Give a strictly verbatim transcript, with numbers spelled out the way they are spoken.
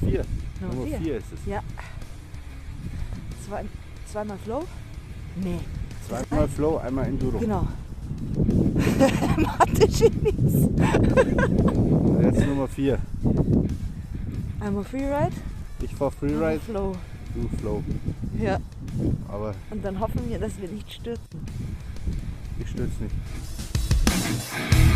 vier. Nummer, Nummer vier. vier ist es. Ja. Zwei, zweimal Flow? Nee. Zweimal Flow, einmal Enduro. Genau. Mathe-Genies. Jetzt Nummer vier. Einmal Freeride. Ich fahr einmal Freeride, Flow. du Flow. Ja. Aber Und dann hoffen wir, dass wir nicht stürzen. ich stürze nicht.